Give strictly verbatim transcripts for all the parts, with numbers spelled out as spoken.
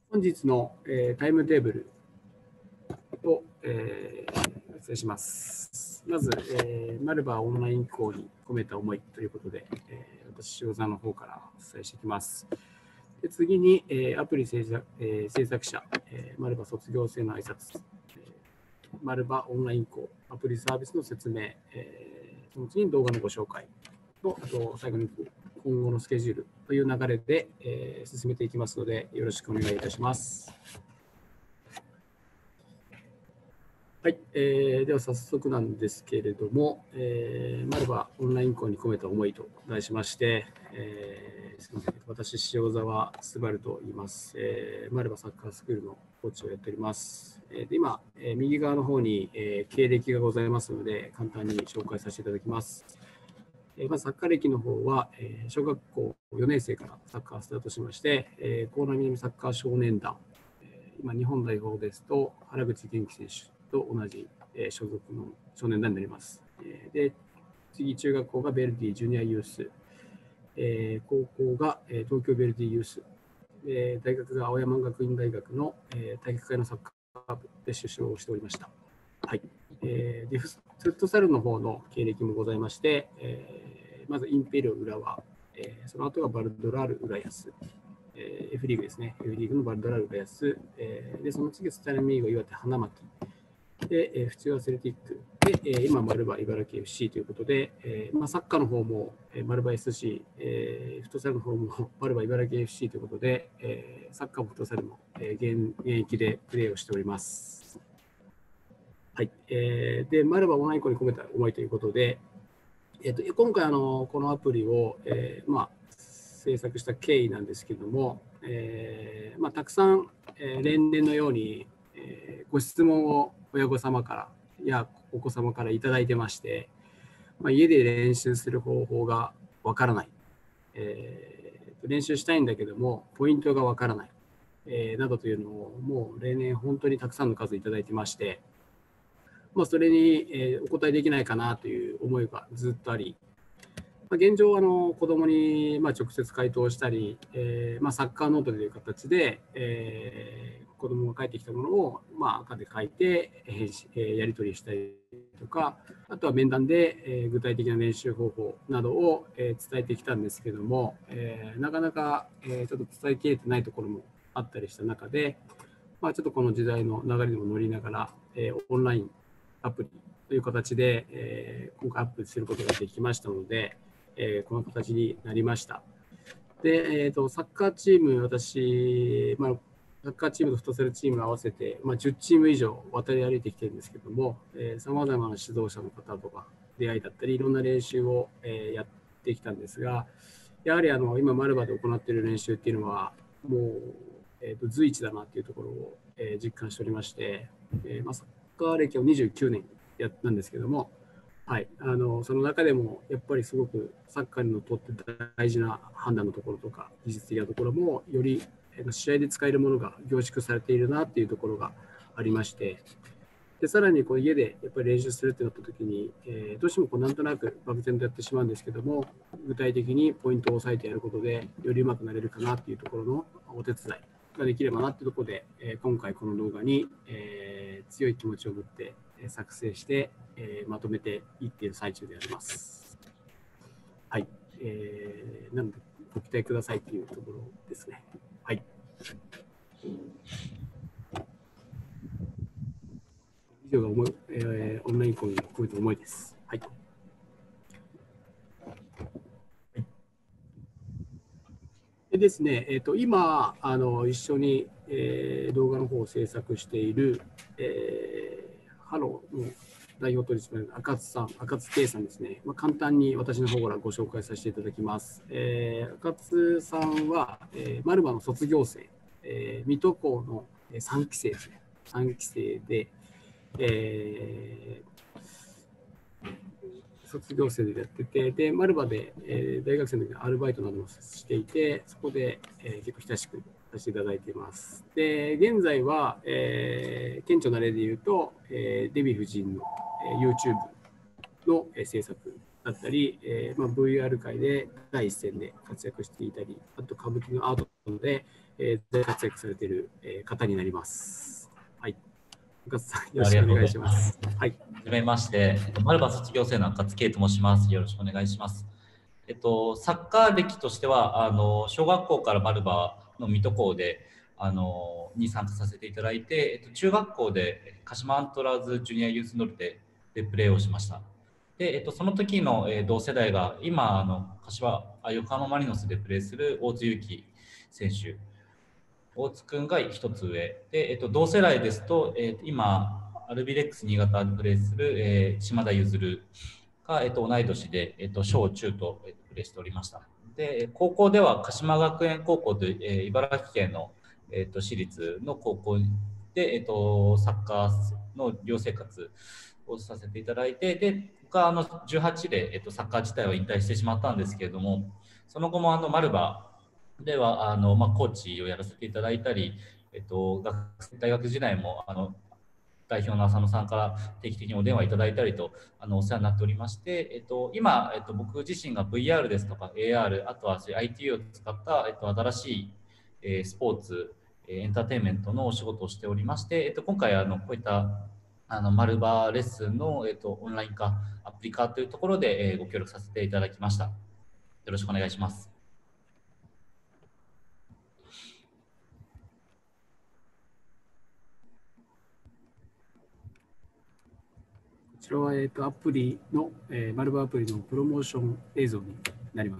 本日の、えータイムテーブルを、えーお伝えします。まず、えーマルバーオンライン校に込めた思いということで、えー私、塩座の方からお伝えしていきます。で次に、えーアプリ制作,、えー制作者、えーマルバ卒業生の挨拶、えーマルバオンライン校、アプリサービスの説明、えーその次に動画のご紹介と、あと最後に今後のスケジュールという流れで、えー進めていきますので、よろしくお願いいたします。はい、えーでは早速なんですけれども、えーマルバオンライン校に込めた思いと題しまして、えーすみません、私、塩沢昴と言います、えーマルバサッカースクールのコーチをやっております。えーで今、えー右側の方に、えー経歴がございますので、簡単に紹介させていただきます。えーまずサッカー歴の方は、えー小学校よねん生からサッカースタートしまして、えー、江南南サッカー少年団、えー今、日本代表ですと、原口元気選手と同じ、えー所属の少年団になります。えーで、次、中学校がベルディジュニアユース、えー高校が、えー東京ベルディユース、えー大学が青山学院大学の、えー体育会のサッカー部で出場をしておりました。はい。えー、でフットサルの方の経歴もございまして、えーまずインペリオ浦和、えーその後がバルドラール浦安、えー F リーグですね、F リーグのバルドラール浦安、えーでその次、スタイルミーゴ岩手花巻、で、えー、府中アスレティック、で、えー今、マルバ茨城 エフシー ということで、えーまあ、サッカーの方も、えー、マルバ エスシー、えーフットサルの方もマルバ茨城 エフシー ということで、えーサッカーもフットサルも、えー、現現役でプレーをしております。はい。えーで、マルバオンライン校に込めた思いということで、えー、と今回あの、このアプリを、えーまあ、制作した経緯なんですけれども、えーまあ、たくさん、えー例年のように、えーご質問を親御様からやお子様からいただいてまして、まあ、家で練習する方法がわからない、えー練習したいんだけども、ポイントがわからない、えーなどというのを、もう例年本当にたくさんの数いただいてまして、まあ、それに、えーお答えできないかなという思いがずっとあり、まあ、現状あの子どもにまあ直接回答したり、えーまあ、サッカーノートという形で、えー、子どもが書いてきたものを、まあ、赤で書いて返信、えーやり取りしたりとか、あとは面談で、えー具体的な練習方法などを、えー伝えてきたんですけども、えーなかなか、えーちょっと伝えきれてないところもあったりした中で、まあ、ちょっとこの時代の流れにも乗りながら、えーオンラインアプリという形で、えー今回アップすることができましたので、えーこの形になりました。で、えーと、サッカーチーム、私、まあ、サッカーチームとフットサルチーム合わせて、まあ、じゅうチーム以上渡り歩いてきてるんですけども、さまざまな指導者の方とか出会いだったり、いろんな練習を、えーやってきたんですが、やはりあの今、マルバで行っている練習っていうのは、もう、えーと随一だなっていうところを、えー実感しておりまして、えーまあ、サッカー歴をにじゅうきゅうねんやったんですけども、はい、あのその中でもやっぱりすごくサッカーにとって大事な判断のところとか技術的なところもより試合で使えるものが凝縮されているなっていうところがありまして、でさらにこう家でやっぱり練習するってなった時に、えーどうしてもこうなんとなく漠然とやってしまうんですけども、具体的にポイントを押さえてやることでより上手くなれるかなっていうところのお手伝いができればなっていうところで、えー今回この動画に、えー強い気持ちを持って作成して、えーまとめていっている最中であります。はい。えーなのでご期待くださいというところですね。はい。以上が思い、えーオンライン講義の込めた思いです。はい。でですね、えー、と今あの一緒に、えー動画の方を制作している、えーハローの代表取締役赤津さん、赤津圭さんですね、まあ、簡単に私の方からご紹介させていただきます。えー赤津さんは、えーマルバの卒業生、えー水戸校のさんき生ですね。さんき生で、えー卒業生でやってて、で、マルバで、えー大学生の時にアルバイトなどもしていて、そこで、えー結構親しくさせていただいています。で、現在は、えー顕著な例で言うと、えーデヴィ夫人の、えー YouTube の、えー制作だったり、えーまあ、ブイアール 界で第一線で活躍していたり、あと歌舞伎のアートで、 えー、活躍されている、えー、方になります。はい。赤津さん、よろあしくお願りがとうございまいします。 す。 はい。 はじめまして、えっと、マルバ卒業生の赤津圭と申します。よろしくお願いします。えっと、サッカー歴としては、あの、小学校からマルバの水戸校で、あの、に参加させていただいて、えっと、中学校で鹿島アントラーズジュニアユースノルテでプレーをしました。で、えっと、その時の、えー、同世代が、今、あの、柏、あ横浜マリノスでプレーする大津祐樹選手。大津君が一つ上で、えっと、同世代ですと、えー、今アルビレックス新潟でプレーする、えー、島田譲が、えっと、同い年で、えっと、小中と、えっと、プレーしておりました。で高校では鹿島学園高校という、えー、茨城県の、えっと、私立の高校で、えっと、サッカーの寮生活をさせていただいて、で僕はあのじゅうはちで、えっと、サッカー自体は引退してしまったんですけれども、その後もあのマルバではあの、まあ、コーチをやらせていただいたり、えっと、学大学時代もあの代表の浅野さんから定期的にお電話いただいたりとあのお世話になっておりまして、えっと、今、えっと、僕自身が ブイアール ですとか エーアール、あとはそういう アイティー を使った、えっと、新しい、えー、スポーツ、エンターテインメントのお仕事をしておりまして、えっと、今回あのこういったあのマルバレッスンの、えっと、オンライン化、アプリ化というところで、えー、ご協力させていただきました。よろしくお願いします。 こちらは、えーと、アプリの、えー、マルバアプリのプロモーション映像になります。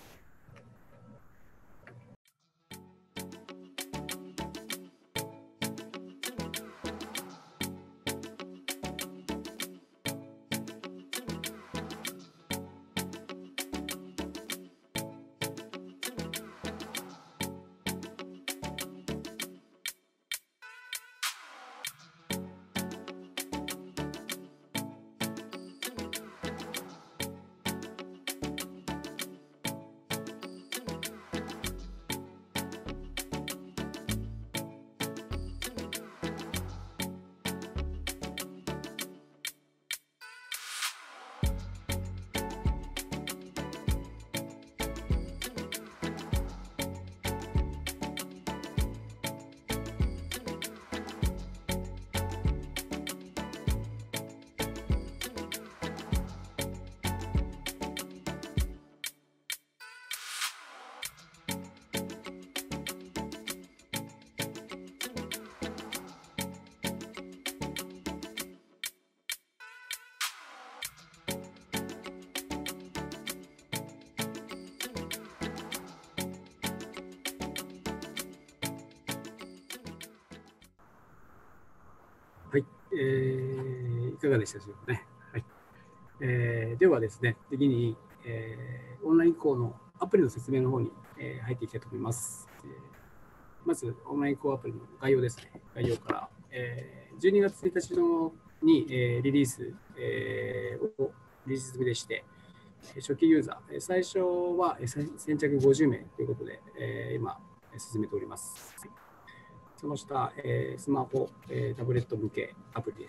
はい、えー、いかがでしたでしょうかね。はい、えー、ではですね、次に、えー、オンライン校のアプリの説明の方に、えー、入っていきたいと思います。えー、まず、オンライン校アプリの概要ですね。概要から、えー、じゅうにがつついたちのに、えー、リリース、えー、をリリース済みでして、初期ユーザー、最初は先着ごじゅうめいということで、えー、今、進めております。その下、えー、スマホ、えー、タブレット向けアプリです。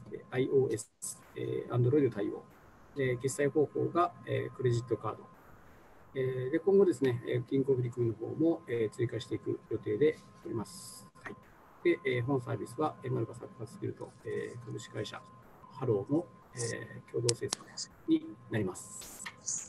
で iOS、えー、Android 対応。で決済方法が、えー、クレジットカード。えー、で今後ですね、銀行振込の方も、えー、追加していく予定でおります。はい、で、えー、本サービスは、マルバサッカースキルと、えー、株式会社ハローの、えー、共同生産になります。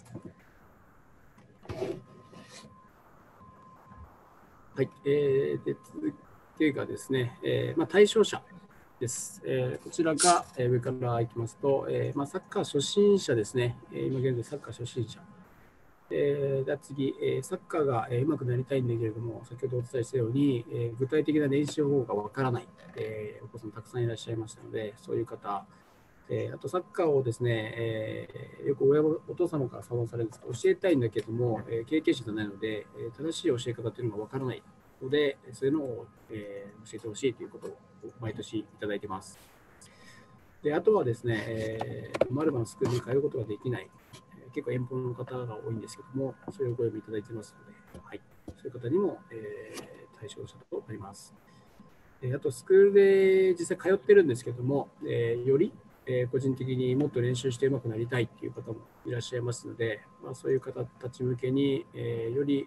はい、えー、で続いてがですね、えーまあ、対象者です。えー、こちらが、えー、上からいきますと、えーまあ、サッカー初心者ですね。えー、今現在サッカー初心者。えー、では次、えー、サッカーが、えー、うまくなりたいんだけれども、先ほどお伝えしたように、えー、具体的な練習方法がわからない、えー、お子さんたくさんいらっしゃいましたので、そういう方、えー、あとサッカーをですね、えー、よく親お父様から相談されるんですが、教えたいんだけども、えー、経験者じゃないので、えー、正しい教え方というのがわからないので、そういうのを、えー、教えてほしいということを毎年いただいています。であとはですね、えー、マルバのスクールに通うことができない、えー、結構遠方の方が多いんですけども、そういうお声もいただいてますので、はい、そういう方にも、えー、対象者となります。あと、スクールで実際通ってるんですけども、えー、より、えー、個人的にもっと練習してうまくなりたいという方もいらっしゃいますので、まあ、そういう方たち向けに、えー、より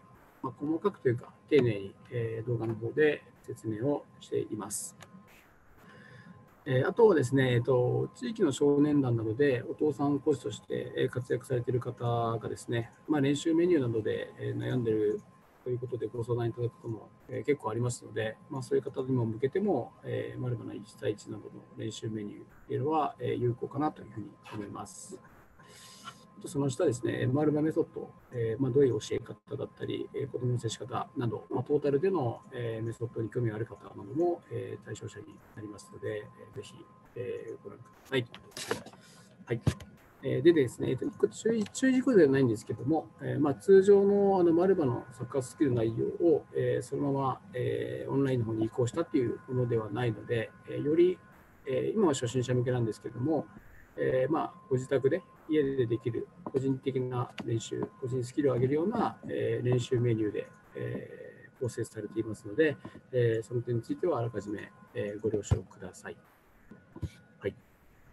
まあ、細かくというか、丁寧に、えー動画の方で説明をしています。えーあとはですね、えっと、地域の少年団などでお父さんコーチとしてえー活躍されている方がですね、まあ、練習メニューなどでえー悩んでいるということでご相談いただくこともえー結構ありますので、まあ、そういう方にも向けても、えー、マルバナいち対いちなどの練習メニューというのはえー有効かなというふうに思います。とその下ですね、マルバメソッド、えーまあ、どういう教え方だったり、えー、子どもの接し方など、まあ、トータルでの、えーメソッドに興味がある方なども、えー対象者になりますので、えーぜひ、えーご覧ください。はい。えーでですね、えっと一個注意注意事項ではないんですけども、えーまあ、通常のあのマルバのサッカースキル内容を、えーそのまま、えーオンラインの方に移行したというものではないので、えーより、えー今は初心者向けなんですけども、えーまあ、ご自宅で家でできる個人的な練習、個人スキルを上げるような、えー練習メニューで、えー構成されていますので、えーその点についてはあらかじめ、えーご了承ください。はい。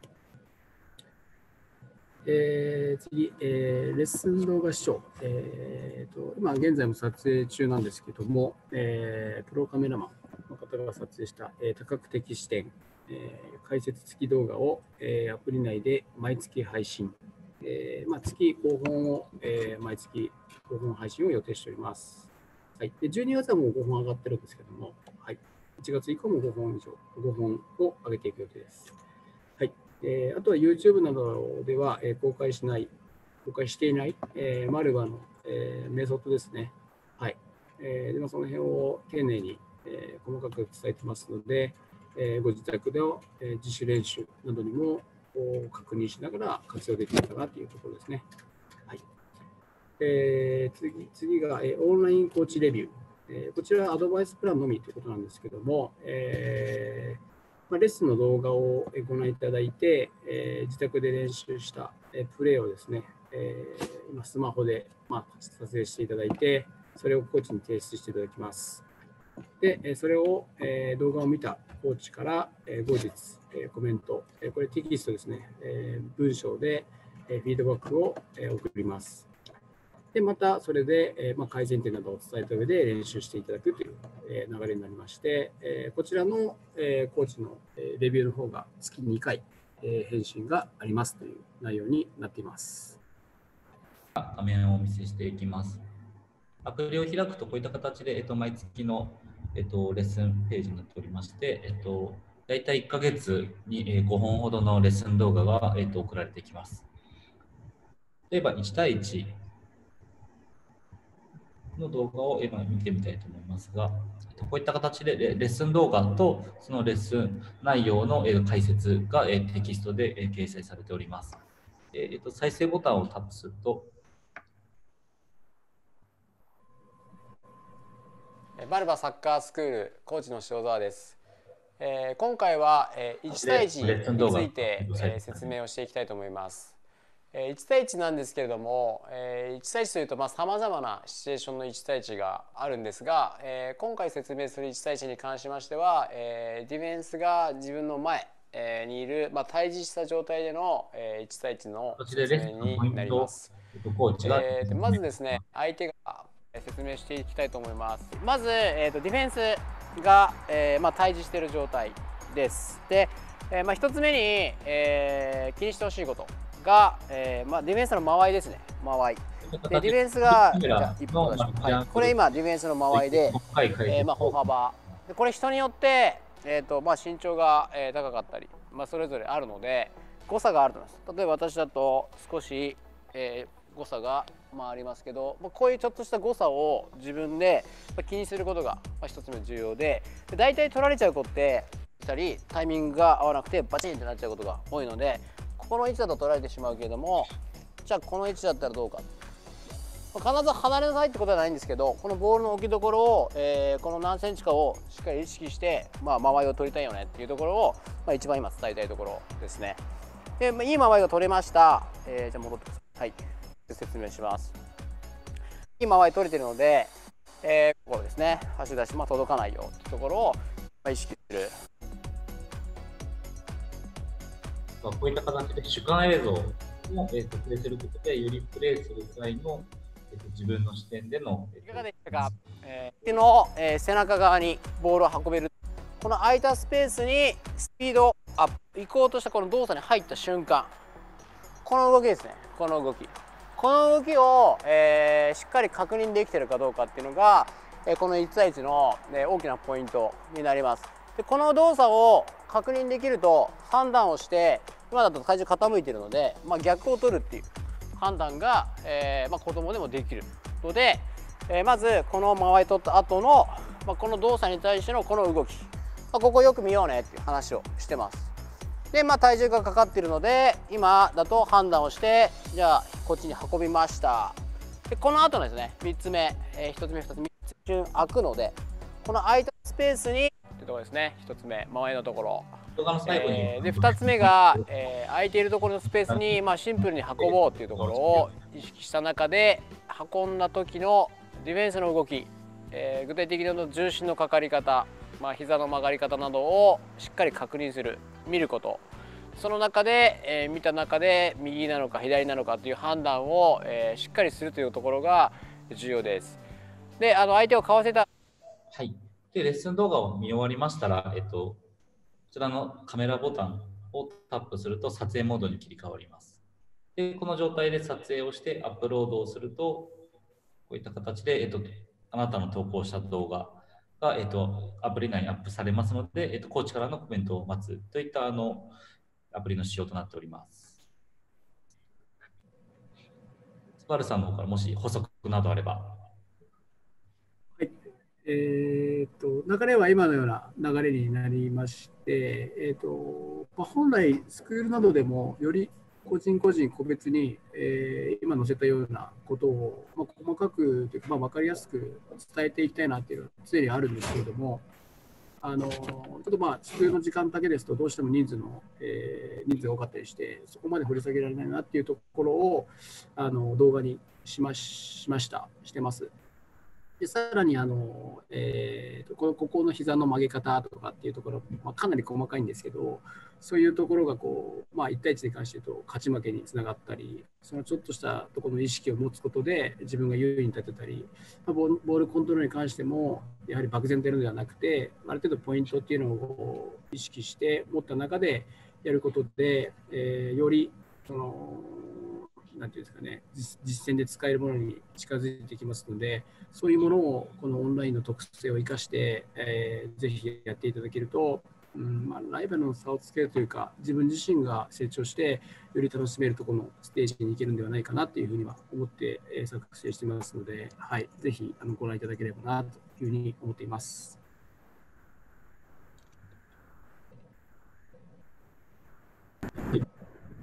えー次、えーレッスン動画視聴、えーと。今現在も撮影中なんですけども、えープロカメラマンの方が撮影した、えー多角的視点、えー解説付き動画を、えーアプリ内で毎月配信、えーまあ、月ごほんを、えー毎月ごほん配信を予定しております。はい、でじゅうにがつはもうごほん上がってるんですけども、はい、いちがつ以降もごほん以上、ごほんを上げていく予定です。はい、えーあとは YouTube などでは、えー公開しない、公開していない、えーマルバの、えーメソッドですね。はい。えーでもその辺を丁寧に、えー細かく伝えてますので、えーご自宅での、えー自主練習などにもこう確認しながら活用できるかなというところですね。はい。えー次次が、えーオンラインコーチレビュー。えーこちらはアドバイスプランのみということなんですけども、えーまあ、レッスンの動画をご覧いただいて、えー自宅で練習したえープレーをですね、えー今スマホで、まあ、撮影していただいて、それをコーチに提出していただきます。で、えーそれを、えー動画を見たコーチから、えー後日、えーコメント、えーこれテキストですね、えー文章で、えーフィードバックを、えー送ります。で、またそれで、えーまあ、改善点などを伝えた上で練習していただくという、えー流れになりまして、えーこちらの、えーコーチの、えーレビューの方が月にかい、えー返信がありますという内容になっています。 画面をお見せしていきます。アプリを開くとこういった形で、えっと、毎月の、えっと、レッスンページになっておりまして、えっと、大体いっかげつにえーごほんほどのレッスン動画が、えっと、送られてきます。例えばいち対いちの動画を今見てみたいと思いますが、えっとこういった形でレレッスン動画とそのレッスン内容のえー解説がえーテキストでえー掲載されております。えーえっと、再生ボタンをタップすると、 マルバサッカースクールコーチの塩澤です。えー今回は、えーいち対いちについて、えー説明をしていきたいと思います。えーいち対いちなんですけれども、えーいち対いちというとさまざ、まなシチュエーションのいち対いちがあるんですが、えー今回説明するいち対いちに関しましては、えーディフェンスが自分の前えーにいる、まあ、対峙した状態での、えーいち対いちの説明になります。えーでまずですね、相手が説明していきたいと思います。まず、えーと、ディフェンスが、えーまあ、対峙している状態です。で、えーまあ、ひとつめに、えー気にしてほしいことが、えーまあ、ディフェンスの間合いですね。間合い。でディフェンスがじゃ一歩出します、はい、これ今ディフェンスの間合いで、えーまあ、歩幅で、これ人によって、えーとまあ、身長が、えー、高かったり、まあ、それぞれあるので誤差があると思います。例えば私だと少し、えー誤差が、まあ、ありますけど、こういうちょっとした誤差を自分で気にすることが一つ目重要で、大体取られちゃう子ってたりタイミングが合わなくてバチンってなっちゃうことが多いので、ここの位置だと取られてしまうけれども、じゃあこの位置だったらどうか、必ず離れなさいってことはないんですけど、このボールの置きどころを、えー、この何センチかをしっかり意識して、まあ、間合いを取りたいよねっていうところを、まあ、一番今伝えたいところですね。で、まあ、いい間合いが取れました。えー、じゃあ戻ってください。はい、説明します。いい間合い取れてるので、えー、ここですね、足出し、まあ、届かないよっていうところを、まあ、意識する。 こういった形で主観映像も、えー、とプレイすることで、よりプレイする際の、 えっと、自分の視点での、えっと、 いかがでしたか。えー、手の、えー、背中側にボールを運べる。この空いたスペースにスピードアップ、行こうとしたこの動作に入った瞬間、この動きですね。この動き。この動きを、えー、しっかり確認できているかどうかっていうのが、えー、このいち対いちの、ね、大きなポイントになります。でこの動作を確認できると判断をして、今だと体重傾いているので、まあ、逆を取るっていう判断が、えーまあ、子供でもできるので、えー、まずこの間合い取った後の、まあ、この動作に対してのこの動き、まあ、ここよく見ようねっていう話をしてます。で、まあ、体重がかかっているので今だと判断をして、じゃあこっちに運びました。でこの後のですねみっつめ、えー、ひとつめふたつめ一瞬開くので、この空いたスペースにってところですね。ひとつめ間合いのところ、 動画の最後に、 えー、でふたつめが、えー、空いているところのスペースに、まあ、シンプルに運ぼうっていうところを意識した中で、運んだ時のディフェンスの動き、えー、具体的にの重心のかかり方、まあ、膝の曲がり方などをしっかり確認する、見ること、その中で、えー、見た中で右なのか左なのかという判断を、えー、しっかりするというところが重要です。で、あの相手をかわせた、 はい、でレッスン動画を見終わりましたら、えっと、こちらのカメラボタンをタップすると撮影モードに切り替わります。でこの状態で撮影をしてアップロードをすると、こういった形で、えっと、あなたの投稿した動画が、えっと、アプリ内にアップされますので、えっと、コーチからのコメントを待つといったあのアプリの仕様となっております。スバルさんの方からもし補足などあれば。はい。えー、っと流れは今のような流れになりまして、えー、っとまあ、本来スクールなどでもより個人個人個別に、えー、今載せたようなことを、まあ、細かくというか、まあ、分かりやすく伝えていきたいなっていうのは常にあるんですけれども、あのちょっとまあスクールの時間だけですとどうしても人数の、えー、人数が多かったりしてそこまで掘り下げられないなっていうところをあの動画にしましましたしてます。でさらにあの、えー、とこのここの膝の曲げ方とかっていうところ、まあ、かなり細かいんですけど、そういうところがこう、まあ、いち対いちに関して言うと勝ち負けにつながったり、そのちょっとしたところの意識を持つことで自分が優位に立てたり、まあ、ボール、ボールコントロールに関してもやはり漠然とやるのではなくて、ある程度ポイントっていうのを意識して持った中でやることで、えー、よりそのなんていうんですかね、実践で使えるものに近づいてきますので、そういうものをこのオンラインの特性を生かして、えー、ぜひやっていただけると、うんまあ、ライバルの差をつけるというか、自分自身が成長して、より楽しめるところのステージに行けるんではないかなというふうには思って、えー、作成していますので、はい、ぜひあのご覧いただければなというふうに思っています。はい。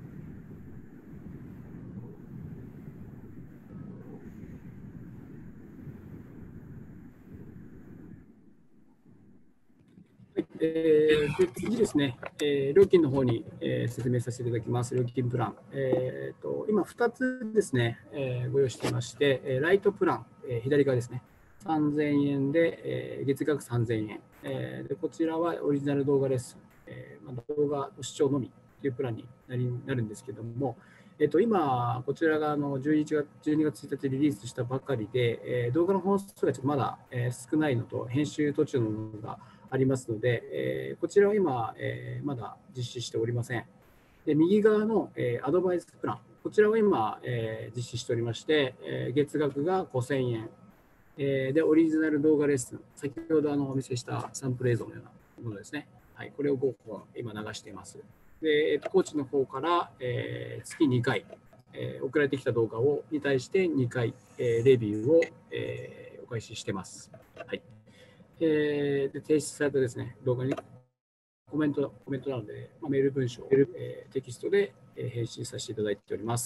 えー、で次ですね、えー、料金の方に、えー、説明させていただきます。料金プラン。えー、と今ふたつですね、えー、ご用意していまして、えー、ライトプラン、えー、左側ですね、さんぜんえんで、えー、月額さんぜんえん、えーで。こちらはオリジナル動画レッスン、えーまあ、動画視聴のみというプランになりなるんですけども、えー、と今、こちらがあのじゅうにがつついたちリリースしたばかりで、えー、動画の本数がちょっとまだ、えー、少ないのと、編集途中のものがありますので、えー、こちらは今、えー、まだ実施しておりません。で右側の、えー、アドバイスプラン、こちらは今、えー、実施しておりまして、えー、月額がごせんえん、えー、で、オリジナル動画レッスン、先ほどあのお見せしたサンプル映像のようなものですね。はい、これをごほん今流しています。で、えー、とコーチの方から、えー、月にかい、えー、送られてきた動画をに対してにかい、えー、レビューを、えー、お開始しています。はい。えー、で提出されたですね、動画にコメント、コメントなので、まあ、メール文章、えー、テキストで、えー、返信させていただいております。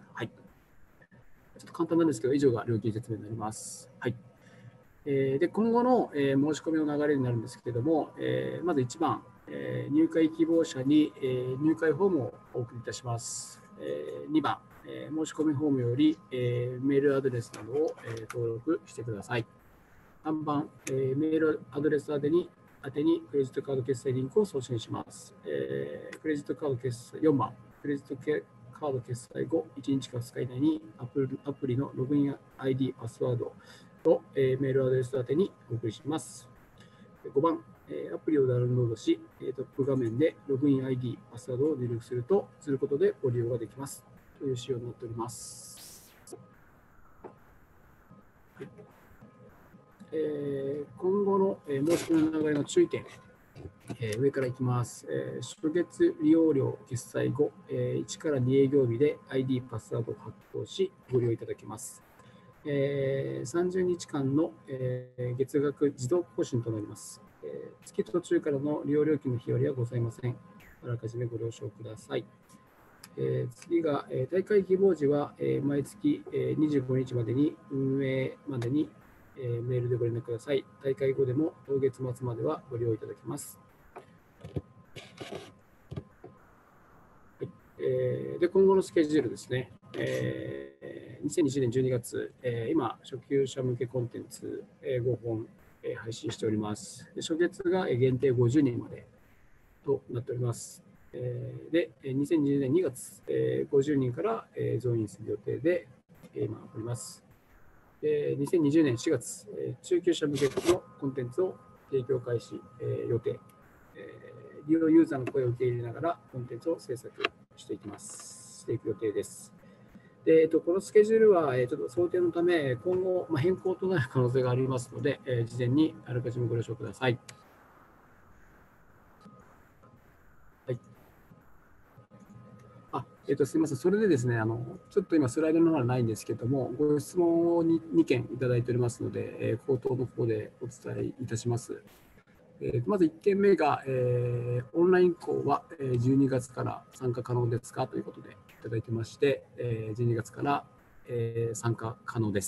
はい。ちょっと簡単なんですけど、以上が料金説明になります。はい。えー、で、今後の、えー、申し込みの流れになるんですけれども、えー、まずいちばん、えー、入会希望者に、えー、入会フォームをお送りいたします。えー、にばん、えー、申し込みフォームより、えー、メールアドレスなどを、えー、登録してください。さんばん、えー、メールアドレス宛てに、宛てにクレジットカード決済リンクを送信します。えー、クレジットカード決済、よんばん、クレジットカカード決済後いちにちかふつか以内にアプリ、アプリのログイン アイディー、パスワードと、えー、メールアドレス宛てにお送りします。ごばん、えー、アプリをダウンロードし、えー、トップ画面でログイン アイディー、パスワードを入力すると、することでご利用ができますという仕様になっております。はい、えー、今後の、えー、申し込みの流れの注意点、えー、上からいきます。えー、初月利用料決済後、えー、いちからに営業日で アイディー、パスワードを発行し、ご利用いただけます。えー、さんじゅうにちかんの、えー、月額自動更新となります。えー、月途中からの利用料金の日割りはございません。あらかじめご了承ください。えー、次が、えー、大会希望時は、えー、毎月、えー、にじゅうごにちまでに運営までに、えー、メールでご連絡ください。大会後でも当月末まではご利用いただけます。はい、えー、で今後のスケジュールですね。えー、にせんにじゅうねんじゅうにがつ、えー、今、初級者向けコンテンツ、えー、ごほん、えー、配信しております。で初月が限定ごじゅうにんまでとなっております。えー、で、にせんにじゅうねんにがつ、えー、ごじゅうにんから、えー、増員する予定で、えー、今おります。でにせんにじゅうねんしがつ、えー、中級者向けのコンテンツを提供開始、えー、予定、えー。利用ユーザーの声を受け入れながらコンテンツを制作していきます。していく予定です。でえっと、このスケジュールは、えー、ちょっと想定のため、今後、まあ、変更となる可能性がありますので、えー、事前にあらかじめご了承ください。はい。あ、えっと、すみません。それでですね、あの、ちょっと今スライドの方はないんですけども、ご質問を 2, にけんいただいておりますので、えー、口頭の方でお伝えいたします。えー、まずいってんめが、えー、オンライン講はじゅうにがつから参加可能ですかということでいただいてまして、えー、じゅうにがつから、えー、参加可能です。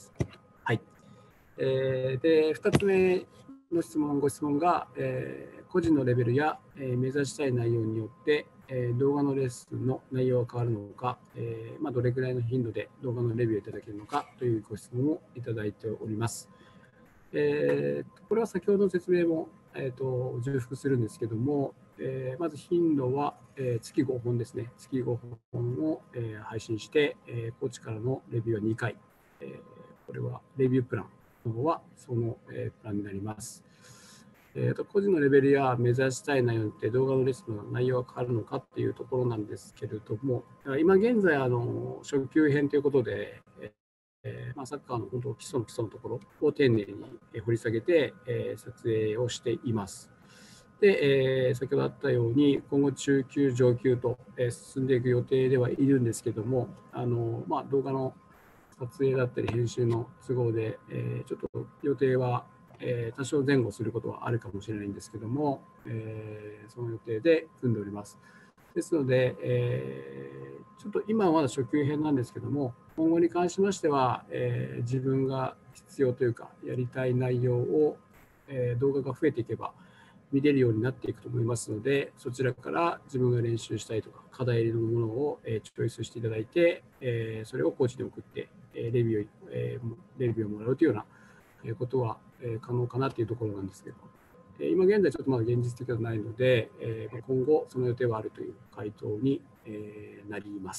はい。えー、で、ふたつめの質問、ご質問が、えー、個人のレベルや、えー、目指したい内容によって、えー、動画のレッスンの内容が変わるのか、えーまあ、どれくらいの頻度で動画のレビューをいただけるのかというご質問をいただいております。えー、これは先ほどの説明も、えー、と重複するんですけども、えー、まず頻度は、えー、月ごほんですね。月ごほんを、えー、配信して、えー、コーチからのレビューはにかい。えー、これはレビュープランの方はその、えー、プランになります。えー、と個人のレベルや目指したい内容によって動画のレッスンの内容が変わるのかっていうところなんですけれども、今現在、あの初級編ということで、えーまあ、サッカーの本当基礎の基礎のところを丁寧に掘り下げて、えー、撮影をしています。で、えー、先ほどあったように今後中級上級と、えー、進んでいく予定ではいるんですけども、あの、まあ、動画の撮影だったり編集の都合で、えー、ちょっと予定は、えー、多少前後することはあるかもしれないんですけども、えー、その予定で組んでおります。ですので、えー、ちょっと今はまだ初級編なんですけども、今後に関しましては、えー、自分が必要というか、やりたい内容を、えー、動画が増えていけば見れるようになっていくと思いますので、そちらから自分が練習したいとか、課題のものを、えー、チョイスしていただいて、えー、それをコーチに送って、えー、レビュー、えー、レビューをもらうというようなことは、えー、可能かなというところなんですけど、今現在ちょっとまだ現実的ではないので、えー、今後その予定はあるという回答に、えー、なります。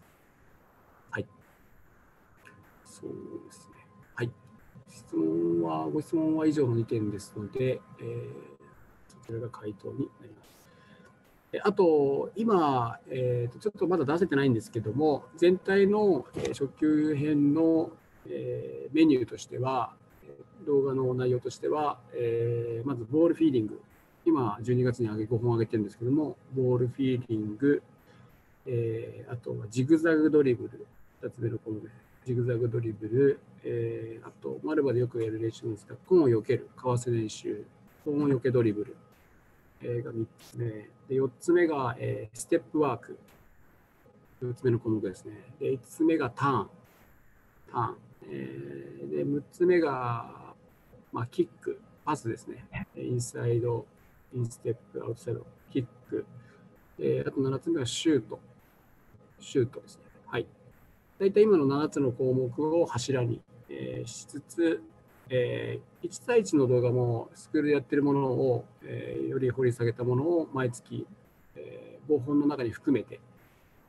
はい。そうですね。はい。質問は、ご質問は以上のにてんですので、えー、そちらが回答になります。あと、今、えーと、ちょっとまだ出せてないんですけども、全体の初級編の、えー、メニューとしては、動画の内容としては、えー、まずボールフィーリング。今、じゅうにがつにごほん上げてるんですけども、ボールフィーリング、えー、あとはジグザグドリブル、ふたつめの項目で、ジグザグドリブル、えー、あと、マルバでよくやる練習なんですが、コーンを避ける、かわせ練習、コーン避けドリブル、えー、がみっつめ、でよっつめが、えー、ステップワーク、よっつめの項目ですね。でいつつめがターン、ターン、えー、でむっつめが、まあ、キック、パスですね。インサイド、インステップ、アウトサイド、キック。えー、あとななつめはシュート。シュートですね。はい。大体今のななつの項目を柱に、えー、しつつ、えー、いち対いちの動画もスクールでやってるものを、えー、より掘り下げたものを毎月、えー、ごほんの中に含めて、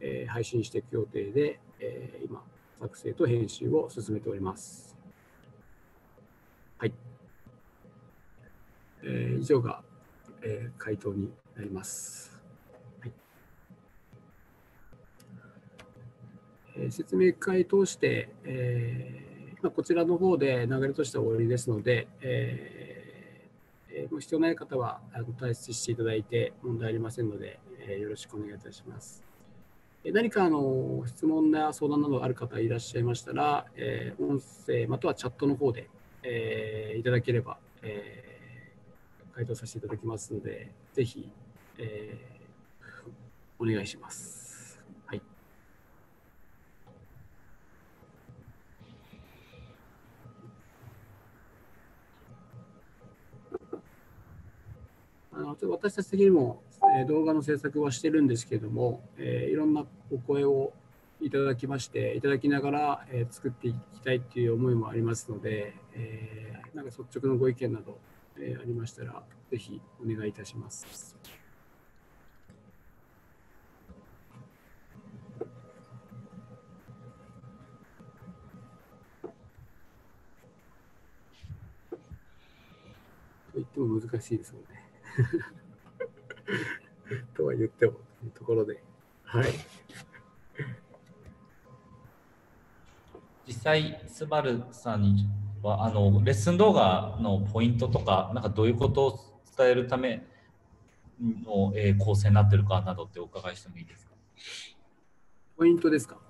えー配信していく予定で、えー今、作成と編集を進めております。はい。えー以上が、えー回答になります。はいえー説明会通して、えーまあ、こちらの方で流れとしては終わりですので、えーえーご必要ない方はあの退出していただいて問題ありませんので、えーよろしくお願いいたします。えー何かあの質問や相談などある方いらっしゃいましたら、えー音声またはチャットの方で、えーいただければ、えー回答させていただきますので、ぜひ、えーお願いします。はい。あのちょっと私たち的にも、えー動画の制作はしてるんですけれども、えーいろんなお声をいただきまして、いただきながら、えー作っていきたいという思いもありますので、えーなんか率直なご意見など、えーありましたら、ぜひお願いいたします。と言っても難しいですもんね。とは言ってもというところで。はい。 実際、スバルさんにはあのレッスン動画のポイントとか、なんかどういうことを伝えるための、えー構成になっているかなどってお伺いしてもいいですか。 ポイントですか。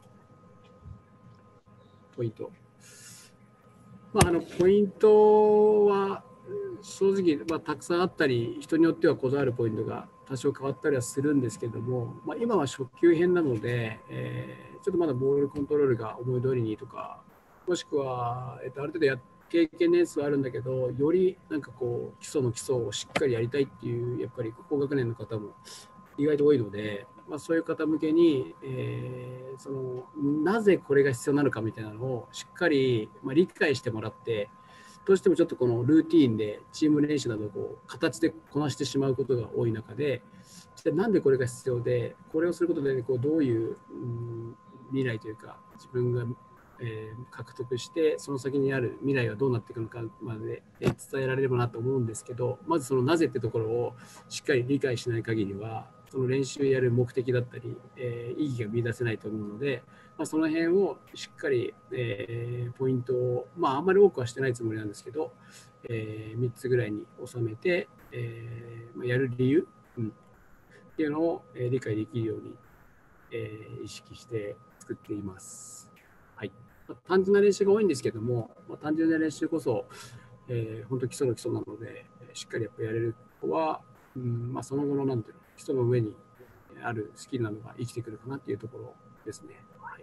ポイント。まあ、あのポイントは正直、まあ、たくさんあったり、人によってはこだわるポイントが多少変わったりはするんですけども、まあ、今は初級編なので、えーちょっとまだボールコントロールが思い通りにとか、もしくは、えっと、ある程度や経験年数はあるんだけど、よりなんかこう基礎の基礎をしっかりやりたいっていう、やっぱり高学年の方も意外と多いので、まあ、そういう方向けに、えーそのなぜこれが必要なのかみたいなのをしっかり、まあ、理解してもらって、どうしてもちょっとこのルーティーンでチーム練習などをこう形でこなしてしまうことが多い中で、じゃあなんでこれが必要で、これをすることでこうどういう、うん、未来というか、自分が、えー獲得して、その先にある未来はどうなっていくのかまでえー伝えられればなと思うんですけど、まずそのなぜってところをしっかり理解しない限りは、その練習やる目的だったり、えー意義が見出せないと思うので、まあ、その辺をしっかり、えーポイントを、まあ、あんまり多くはしてないつもりなんですけど、えーみっつぐらいに収めて、えーまあやる理由、うん、っていうのを、えー理解できるように、えー意識して作っています。はい。まあ単純な練習が多いんですけども、まあ、単純な練習こそ、えー本当基礎の基礎なので、しっかりやっぱやれる子は、うんまあ、その後のなんていうの基礎の上にあるスキルなのが生きてくるかなっていうところですね。はい、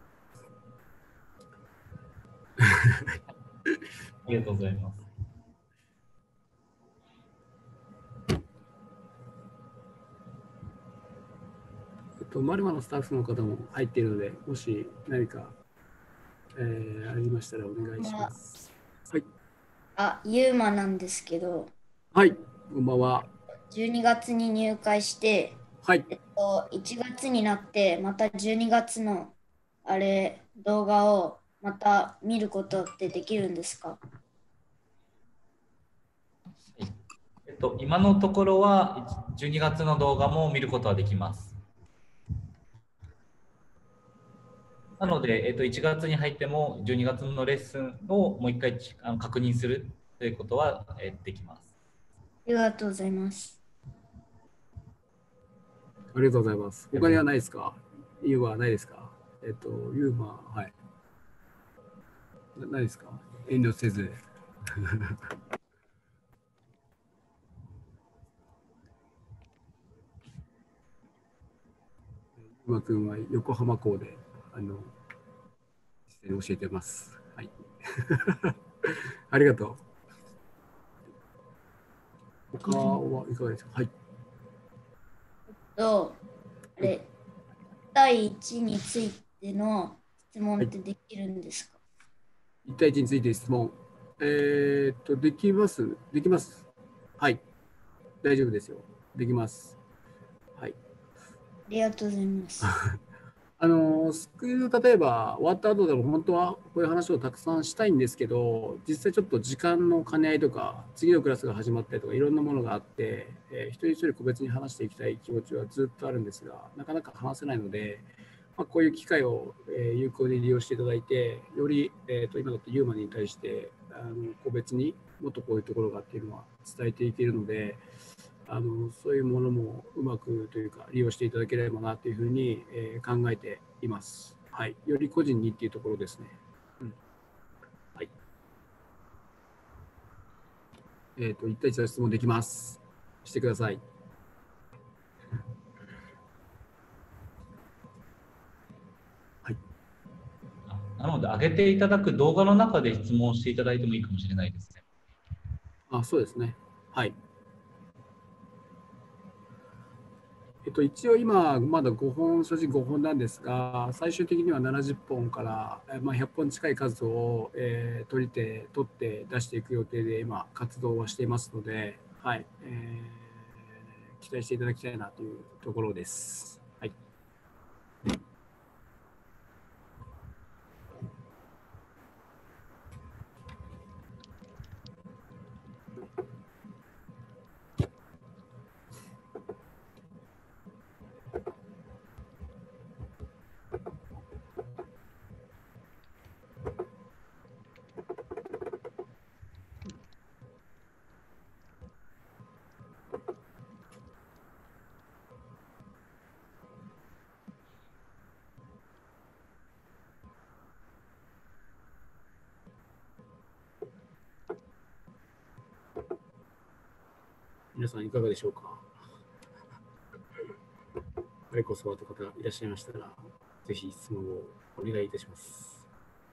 ありがとうございます。 えっと、マルマのスタッフの方も入っているので、もし何か、えーありましたらお願いします。はい。 あ、ユーマなんですけど、 はい、こんばんは。 じゅうにがつに入会して、 はい。 えっと、いちがつになって、またじゅうにがつのあれ、動画をまた見ることってできるんですか？ えっと、今のところはじゅうにがつの動画も見ることはできます。なので、えっと、いちがつに入ってもじゅうにがつのレッスンをもう一回あの確認するということは、えできます。 ありがとうございます。 ありがとうございます。他にはないですか？ユーマはないですか？えっと、ユーマ、はい。なないですか？遠慮せず。ユーマ君は横浜校で、あの、教えてます。はい。ありがとう。他はいかがですか？はい。 と、あれ、だいいちについての質問ってできるんですか？ いち対いちについて質問。えーっと、できます。できます。はい。大丈夫ですよ。できます。はい。 りがとうございます。 あのスクール、例えば終わった後でも本当はこういう話をたくさんしたいんですけど、実際ちょっと時間の兼ね合いとか、次のクラスが始まったりとか、いろんなものがあって、えー、一人一人個別に話していきたい気持ちはずっとあるんですが、なかなか話せないので、まあ、こういう機会を、えー、有効に利用していただいて、より、えー、と今だってユーマに対してあの個別にもっとこういうところがっていうのは伝えていけるので、あのそういうものもうまくというか利用していただければなというふうに、えー、考えています。はい、より個人にっていうところですね。うん、はい。えっ、ー、と一対一の質問できます。してください。はい。 なので上げていただく動画の中で質問していただいてもいいかもしれないですね。 あ、そうですね。はい。えっと、一応今、まだごほん、正直ごほんなんですが、最終的にはななじゅっぽんから、まあ、ひゃっぽん近い数を、えー、取りて、取って出していく予定で今、活動はしていますので、はい、えー、期待していただきたいなというところです。はい。皆さんいかがでしょうか。あれこそはという方がいらっしゃいましたら、ぜひ質問をお願いいたします。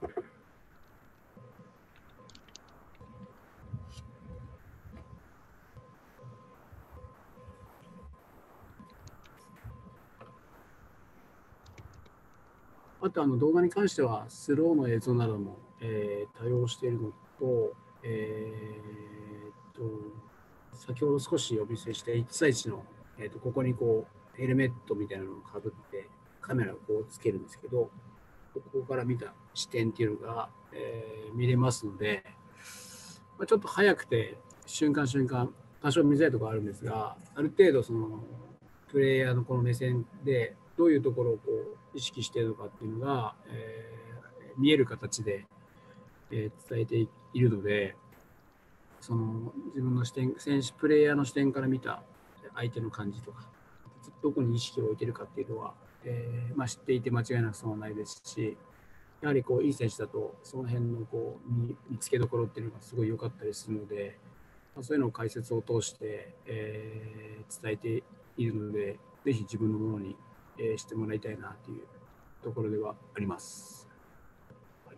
あとあの動画に関してはスローの映像なども、えー、多用しているのと、えー、と先ほど少しお見せしたいち対いちの、えー、とここにこうヘルメットみたいなのをかぶってカメラをこうつけるんですけど、ここから見た視点っていうのが、えー、見れますので、まあ、ちょっと早くて瞬間瞬間多少見づらいところあるんですが、ある程度そのプレイヤーのこの目線でどういうところをこう意識しているのかっていうのが、えー、見える形で、えー、伝えているので、その自分の視点、選手プレイヤーの視点から見た相手の感じとか、どこに意識を置いてるかっていうのは、えーまあ、知っていて間違いなく損はないですし、やはりこういい選手だとその辺のこう 見, 見つけどころっていうのがすごい良かったりするので、まあ、そういうのを解説を通して、えー、伝えているので、ぜひ自分のものに、えー、してもらいたいなというところではあります。はい、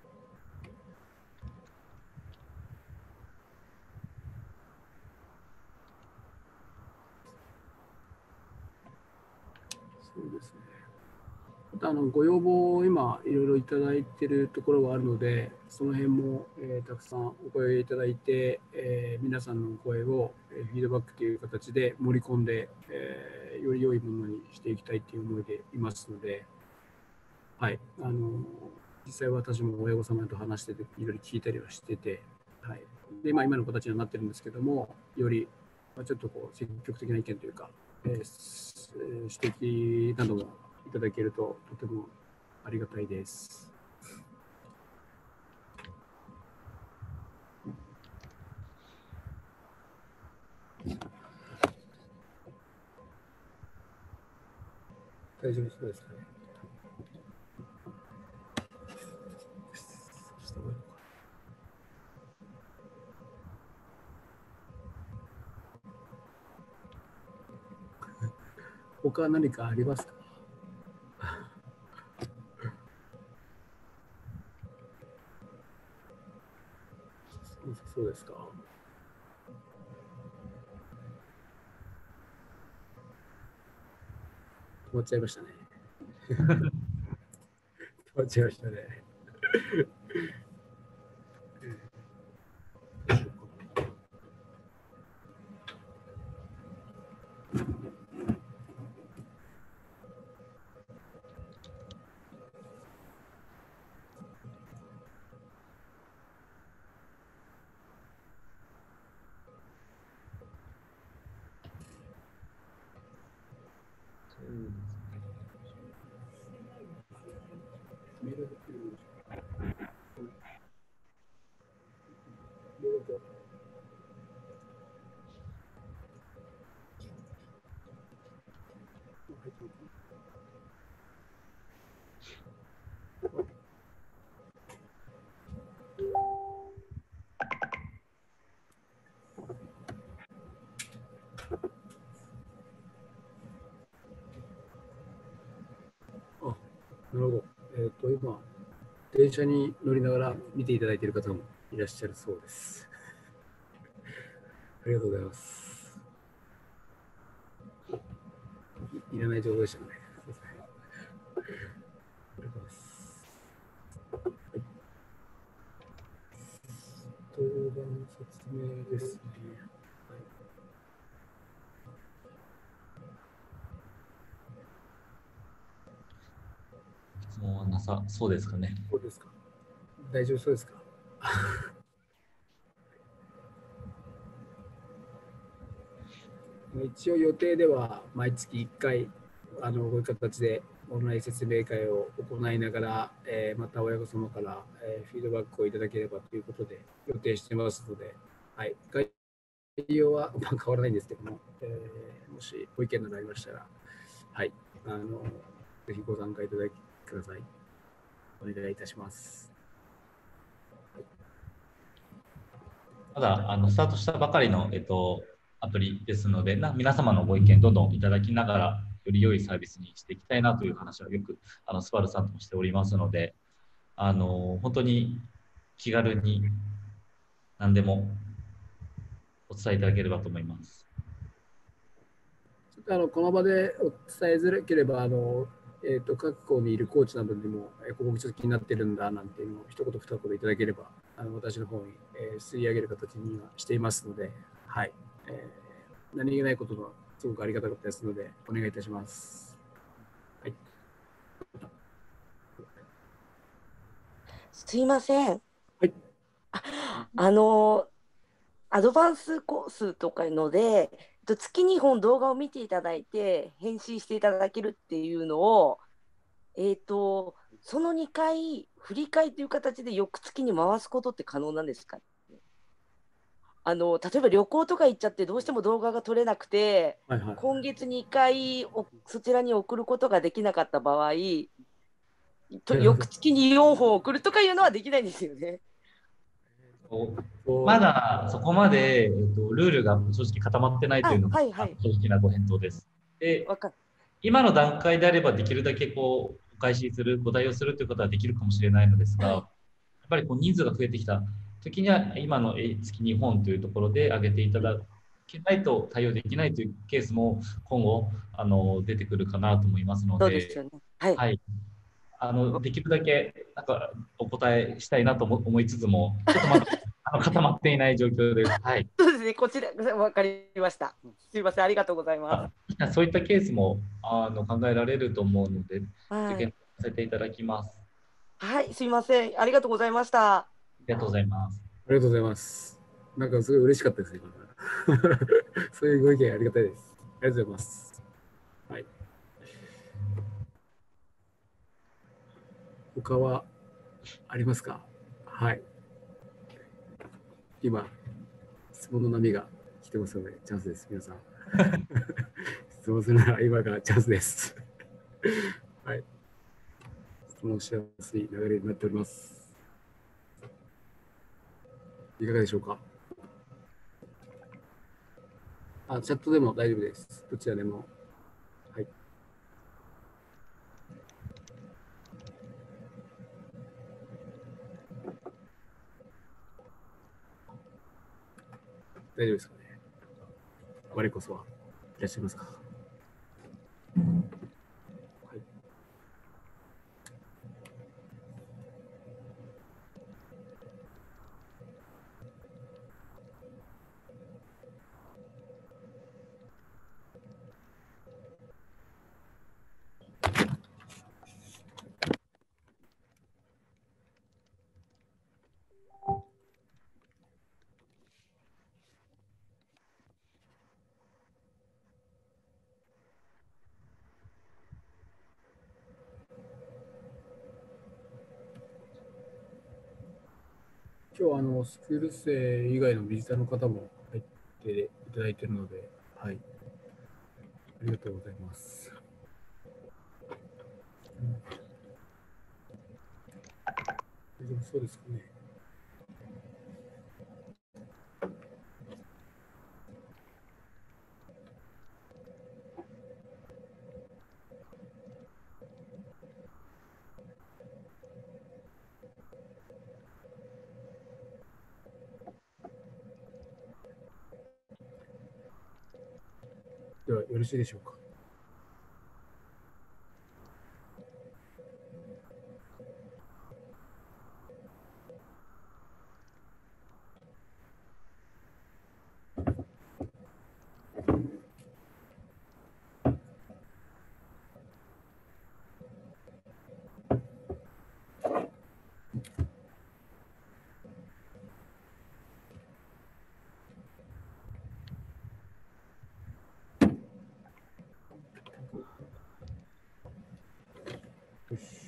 そうですね。あのご要望を今いろいろいただいているところがあるので、その辺も、えー、たくさんお声いただいて、えー、皆さんの声を、えー、フィードバックという形で盛り込んで、えー、より良いものにしていきたいという思いでいますので、はい、あの実際私も親御様と話してていろいろ聞いたりはしてて、はい、で、まあ、今の形にはなってるんですけども、より、まあ、ちょっとこう積極的な意見というか、えー、指摘などもいただけるととてもありがたいです。大丈夫そうですかね。他は何かありますか？そうですか。止まっちゃいましたね。止まっちゃいましたね。 なるほど。えっ、と、今、電車に乗りながら見ていただいている方もいらっしゃるそうです。ありがとうございます。い、いらない情報でしたね。そうですね。ありがとうございます。はい。当番説明ですね。はい。 質問はなさそうですかね。 どうですか。大丈夫そうですか。一応予定では毎月いっかいあのこういう形でオンライン説明会を行いながら、えーまた親御様から、えーフィードバックをいただければということで予定してますので、はい、概要はまあ変わらないんですけども、えーもしご意見などありましたら、はい、あのぜひご参加いただきください。お願いいたします。 まだあのスタートしたばかりの、えっと、アプリですので、な皆様のご意見どんどんいただきながら、より良いサービスにしていきたいなという話はよくあのスバルさんともしておりますので、あの本当に気軽に何でもお伝えいただければと思います。 ちょっとあのこの場でお伝えづらければ、あのえー、と各校にいるコーチなどにも、えーここちょっと気になってるんだなんていうのを一言二言いただければ、あの私の方に、えー吸い上げる形にはしていますので、はい、えー何気ないことがすごくありがたかったですので、お願いいたします。はい、 すいません。 はい、 あの、アドバンスコースとかので、えっと月にほん動画を見ていただいて、返信していただけるっていうのを、えっと、そのにかい、振り替えという形で翌月に回すことって可能なんですか？あの、例えば旅行とか行っちゃって、どうしても動画が撮れなくて、 はい、はい。 今月にかいおそちらに送ることができなかった場合、と翌月によんほん送るとかいうのはできないんですよね。 まだそこまで、えっと、ルールが正直固まってないといあ、 うのがはいはい。 正直なご返答です。で、 わかる。 今の段階であればできるだけこうお返しする、ご対応するということはできるかもしれないのですが、 はい。 やっぱりこう人数が増えてきた時には今の月にほんというところで上げていただけないと対応できないというケースも今後あの出てくるかなと思いますので、 そうですよね。はい。 はい、あのできるだけなんかお答えしたいなと思いつつも、ちょっとまだあの固まっていない状況です。はい。 そうですね。こちら、わかりました。すいません。ありがとうございまあ、そういったケースもあの考えられると思うので、 す。はい。 受験させていただきます。 はい。すいません。ありがとうございました。 ありがとうございます。 ありがとうございます。なんかすごい嬉しかったです、今。そういうご意見ありがたいです。ありがとうございます。はい。他はありますか？はい。今、質問の波が来てますので、チャンスです、皆さん。質問するなら今がチャンスです。はい。質問しやすい流れになっております。いかがでしょうか？あ、チャットでも大丈夫です。どちらでも。はい。大丈夫ですかね？我こそはいらっしゃいますか？はい。今日はあのスクール生以外のビジターの方も入っていただいているので、はい。ありがとうございます。うん、大丈夫そうですかね。 ではよろしいでしょうか。よし。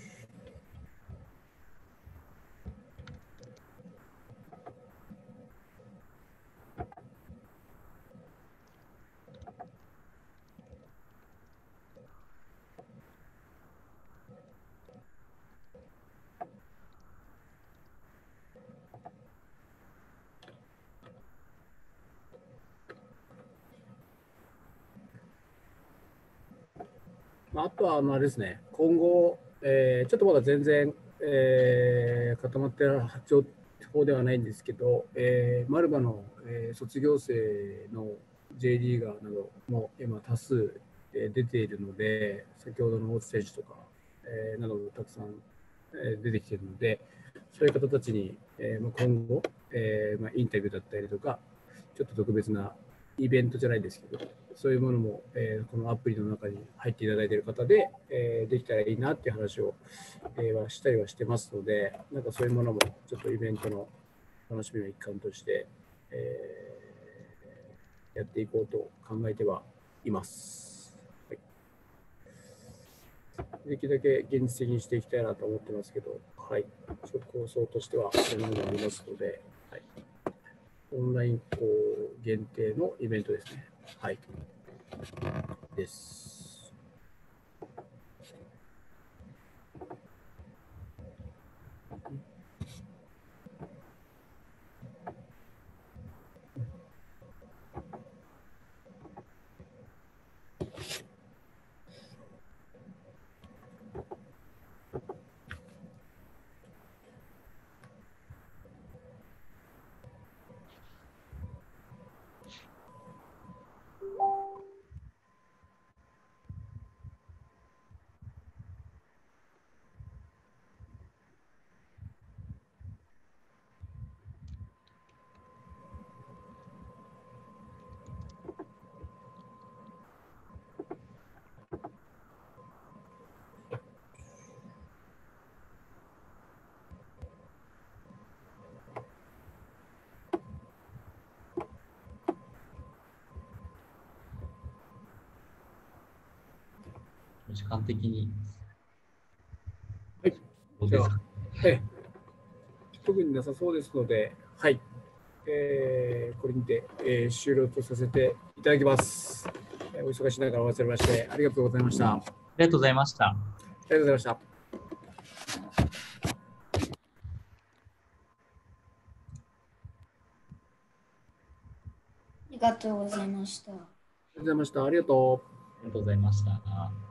まああとは、まあですね、今後、えーちょっとまだ全然、えー固まっている情報ではないんですけど、えーマルバの、えー卒業生の J リーガーなども今多数、えー出ているので、先ほどの大津選手とか、えーなどもたくさん、えー出てきているので、そういう方たちに、えーまあ、今後、えーまあ、インタビューだったりとか、ちょっと特別なイベントじゃないですけど、そういうものも、えーこのアプリの中に入っていただいている方で、えーできたらいいなっていう話を、えーはしたりはしてますので、なんかそういうものもちょっとイベントの楽しみの一環として、えーやっていこうと考えてはいます。はい、できるだけ現実的にしていきたいなと思ってますけど、はい、ちょっと構想としてはそんなのがありますので、はい、オンラインこう限定のイベントですね。はい。です。 時間的に。 はい。 どうですか。 え特になさそうですので、はい。えーこれにて、えー終了とさせていただきます。えーお忙しい中お忘れましてありがとうございました。あありがとうございました。 りがとうございました。 ありがとうございました。 ありがとうございました。ありがとう。 ありがとうございました。